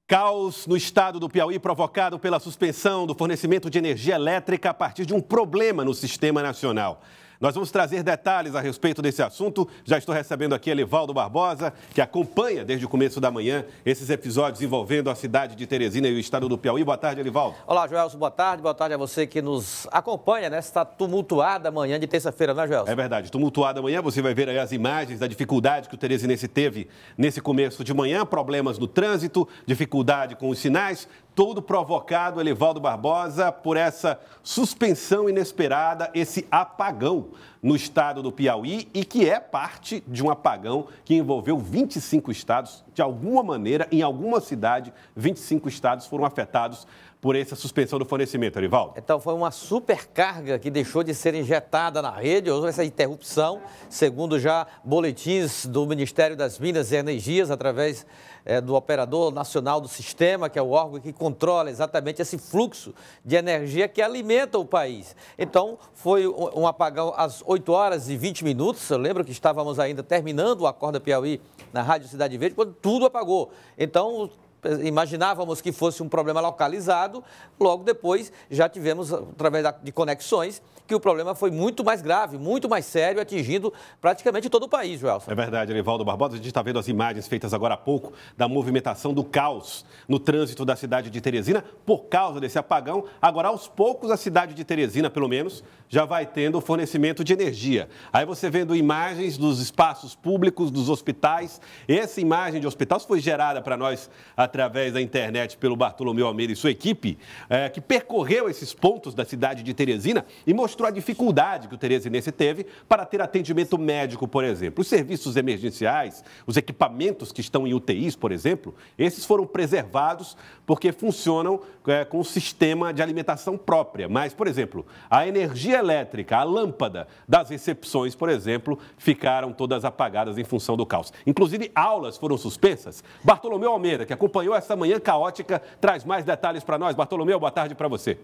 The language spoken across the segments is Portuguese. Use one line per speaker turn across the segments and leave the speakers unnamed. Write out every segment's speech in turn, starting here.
Caos no estado do Piauí provocado pela suspensão do fornecimento de energia elétrica a partir de um problema no sistema nacional. Nós vamos trazer detalhes a respeito desse assunto. Já estou recebendo aqui Elivaldo Barbosa, que acompanha desde o começo da manhã esses episódios envolvendo a cidade de Teresina e o estado do Piauí. Boa tarde, Elivaldo.
Olá, Joelson. Boa tarde. Boa tarde a você que nos acompanha nesta tumultuada manhã de terça-feira, não é, Joelson?
É verdade. Tumultuada manhã. Você vai ver aí as imagens da dificuldade que o teresinense teve nesse começo de manhã. Problemas no trânsito, dificuldade com os sinais. Todo provocado, Elivaldo Barbosa, por essa suspensão inesperada, esse apagão no estado do Piauí e que é parte de um apagão que envolveu 25 estados. De alguma maneira, em alguma cidade, 25 estados foram afetados por essa suspensão do fornecimento, Elivaldo.
Então, foi uma supercarga que deixou de ser injetada na rede, houve essa interrupção, segundo já boletins do Ministério das Minas e Energias, através do Operador Nacional do Sistema, que é o órgão que controla exatamente esse fluxo de energia que alimenta o país. Então, foi um apagão às 8 horas e 20 minutos, eu lembro que estávamos ainda terminando o Acorda Piauí na Rádio Cidade Verde, quando tudo apagou. Então, imaginávamos que fosse um problema localizado, logo depois já tivemos, através de conexões, que o problema foi muito mais grave, muito mais sério, atingindo praticamente todo o país, Joelson.
É verdade, Elivaldo Barbosa. A gente está vendo as imagens feitas agora há pouco da movimentação do caos no trânsito da cidade de Teresina por causa desse apagão. Agora, aos poucos, a cidade de Teresina, pelo menos, já vai tendo fornecimento de energia. Aí você vendo imagens dos espaços públicos, dos hospitais. Essa imagem de hospitais foi gerada para nós através da internet pelo Bartolomeu Almeida e sua equipe, que percorreu esses pontos da cidade de Teresina e mostrou a dificuldade que o teresinense teve para ter atendimento médico, por exemplo. Os serviços emergenciais, os equipamentos que estão em UTIs, por exemplo, esses foram preservados porque funcionam com um sistema de alimentação própria. Mas, por exemplo, a energia elétrica, a lâmpada das recepções, por exemplo, ficaram todas apagadas em função do caos. Inclusive, aulas foram suspensas. Bartolomeu Almeida, que acompanhou essa manhã caótica, traz mais detalhes para nós. Bartolomeu, boa tarde para você.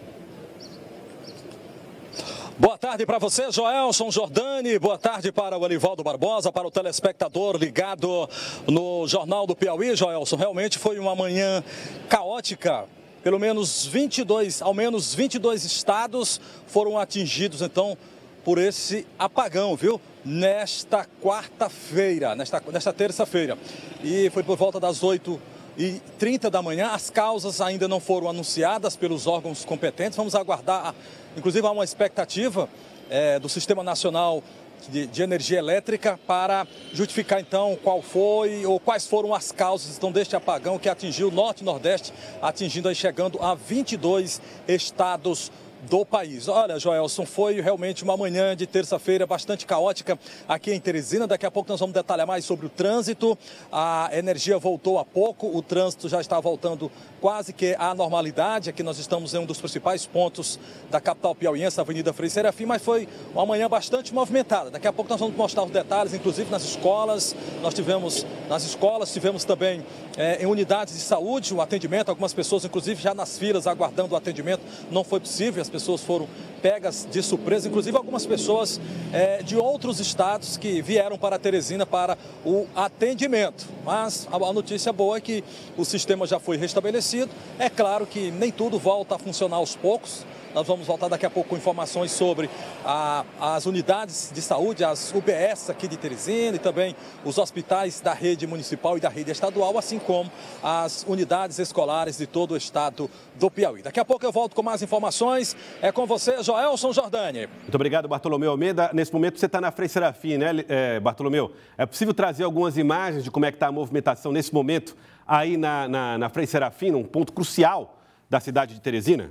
Boa tarde para você, Joelson Jordani. Boa tarde para o Elivaldo Barbosa, para o telespectador ligado no Jornal do Piauí, Joelson. Realmente foi uma manhã caótica. Pelo menos 22, ao menos 22 estados foram atingidos, então, por esse apagão, viu? Nesta quarta-feira, nesta terça-feira. E foi por volta das 8h30 da manhã. As causas ainda não foram anunciadas pelos órgãos competentes. Vamos aguardar, inclusive há uma expectativa do Sistema Nacional de Energia Elétrica para justificar então qual foi ou quais foram as causas então, deste apagão que atingiu o Norte e Nordeste, atingindo aí, chegando a 22 estados do país. Olha, Joelson, foi realmente uma manhã de terça-feira bastante caótica aqui em Teresina. Daqui a pouco nós vamos detalhar mais sobre o trânsito. A energia voltou há pouco, o trânsito já está voltando quase que à normalidade. Aqui nós estamos em um dos principais pontos da capital piauiense, a Avenida Frei Serafim, mas foi uma manhã bastante movimentada. Daqui a pouco nós vamos mostrar os detalhes, inclusive nas escolas. Nós tivemos também em unidades de saúde o atendimento, algumas pessoas inclusive já nas filas aguardando o atendimento. Não foi possível, as pessoas foram pegas de surpresa, inclusive algumas pessoas de outros estados que vieram para Teresina para o atendimento. Mas a notícia boa é que o sistema já foi restabelecido. É claro que nem tudo volta a funcionar aos poucos. Nós vamos voltar daqui a pouco com informações sobre as unidades de saúde, as UBS aqui de Teresina e também os hospitais da rede municipal e da rede estadual, assim como as unidades escolares de todo o estado do Piauí. Daqui a pouco eu volto com mais informações. É com você, Joelson Jordani.
Muito obrigado, Bartolomeu Almeida. Nesse momento você está na Frei Serafim, né, Bartolomeu? É possível trazer algumas imagens de como é que está a movimentação nesse momento aí na Frei Serafim, num ponto crucial da cidade de Teresina?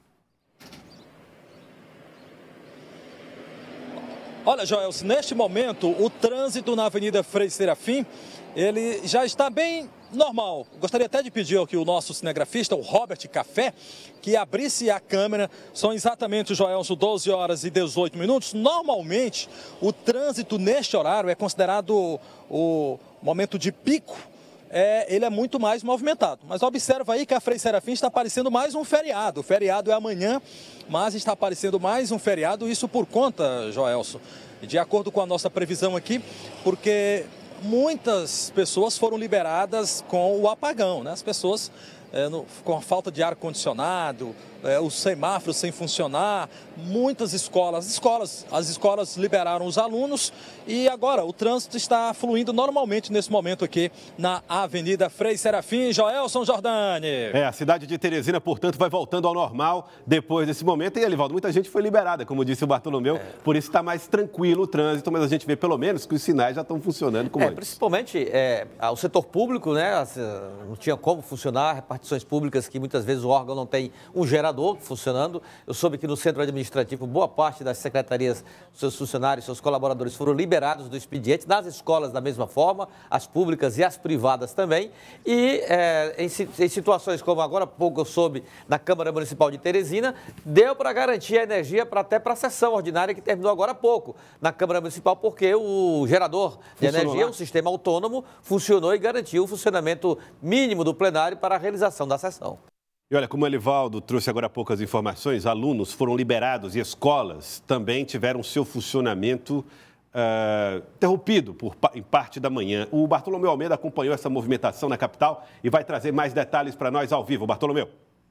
Olha, Joelson, neste momento, o trânsito na Avenida Frei Serafim, ele já está bem normal. Gostaria até de pedir aqui o nosso cinegrafista, o Robert Café, que abrisse a câmera. São exatamente, Joelson, 12 horas e 18 minutos. Normalmente, o trânsito neste horário é considerado o momento de pico. Ele é muito mais movimentado. Mas observa aí que a Frei Serafim está parecendo mais um feriado. O feriado é amanhã, mas está aparecendo mais um feriado. Isso por conta, Joelson, de acordo com a nossa previsão aqui, porque muitas pessoas foram liberadas com o apagão, né? As pessoas com a falta de ar-condicionado, os semáforos sem funcionar, muitas as escolas liberaram os alunos e agora o trânsito está fluindo normalmente nesse momento aqui na Avenida Frei Serafim. Joelson Jordani.
A cidade de Teresina, portanto, vai voltando ao normal depois desse momento. E, Elivaldo, muita gente foi liberada, como disse o Bartolomeu, por isso está mais tranquilo o trânsito, mas a gente vê pelo menos que os sinais já estão funcionando como antes.
Principalmente o setor público, né, não tinha como funcionar, repartições públicas que muitas vezes o órgão não tem um gerador funcionando. Eu soube que no centro administrativo, boa parte das secretarias, seus funcionários, seus colaboradores foram liberados do expediente, nas escolas da mesma forma, as públicas e as privadas também. E em situações como agora há pouco eu soube na Câmara Municipal de Teresina, deu para garantir a energia até para a sessão ordinária que terminou agora há pouco na Câmara Municipal, porque o gerador de energia, o sistema autônomo, funcionou e garantiu o funcionamento mínimo do plenário para a realização da sessão.
E olha, como o Elivaldo trouxe agora há pouco as informações, alunos foram liberados e escolas também tiveram seu funcionamento interrompido em parte da manhã. O Bartolomeu Almeida acompanhou essa movimentação na capital e vai trazer mais detalhes para nós ao vivo. Bartolomeu.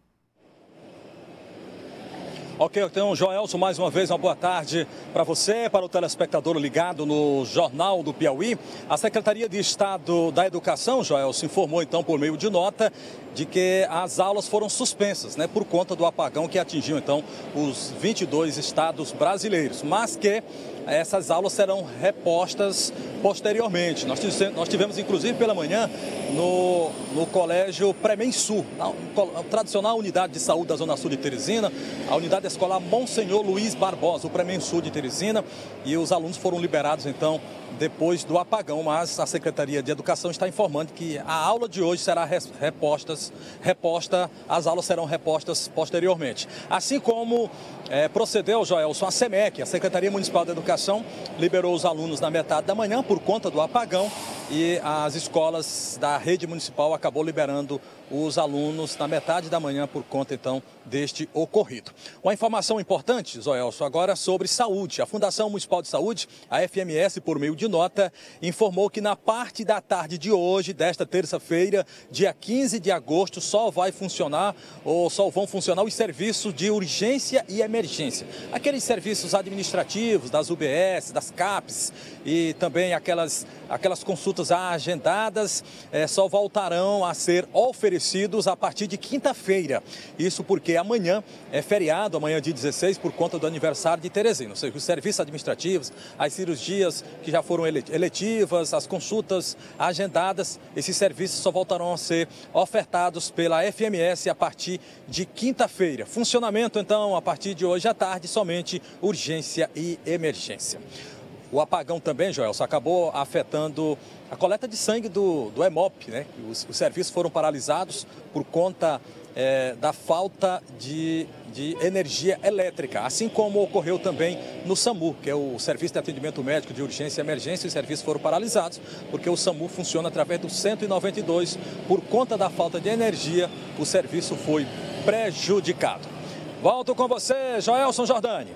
Ok, então, Joelson, mais uma vez, uma boa tarde para você, para o telespectador ligado no Jornal do Piauí. A Secretaria de Estado da Educação, Joelson, informou, então, por meio de nota, de que as aulas foram suspensas, né, por conta do apagão que atingiu, então, os 22 estados brasileiros, mas que essas aulas serão repostas posteriormente. Nós tivemos, inclusive, pela manhã, no Colégio Premensul, a tradicional unidade de saúde da Zona Sul de Teresina, a unidade escolar Monsenhor Luiz Barbosa, o Premensul de Teresina, e os alunos foram liberados, então, depois do apagão, mas a Secretaria de Educação está informando que a aula de hoje será reposta, as aulas serão repostas posteriormente. Assim como procedeu, Joelson, a SEMEC, a Secretaria Municipal de Educação, liberou os alunos na metade da manhã por conta do apagão e as escolas da rede municipal acabou liberando os alunos na metade da manhã por conta, então, deste ocorrido. Uma informação importante, Joelson, agora sobre saúde. A Fundação Municipal de Saúde, a FMS, por meio de nota, informou que na parte da tarde de hoje, desta terça-feira, dia 15 de agosto, só vão funcionar os serviços de urgência e emergência. Aqueles serviços administrativos das UBS, das CAPs e também aquelas consultas agendadas só voltarão a ser oferecidos a partir de quinta-feira. Isso porque amanhã é feriado, amanhã dia 16, por conta do aniversário de Teresina. Ou seja, os serviços administrativos, as cirurgias que já foram eletivas, as consultas agendadas, esses serviços só voltarão a ser ofertados pela FMS a partir de quinta-feira. Funcionamento, então, a partir de hoje à tarde, somente urgência e emergência. O apagão também, Joelson, acabou afetando a coleta de sangue do Hemop, né? Os serviços foram paralisados por conta da falta de energia elétrica, assim como ocorreu também no SAMU, que é o Serviço de Atendimento Médico de Urgência e Emergência. Os serviços foram paralisados porque o SAMU funciona através do 192. Por conta da falta de energia, o serviço foi prejudicado. Volto com você, Joelson Jordani.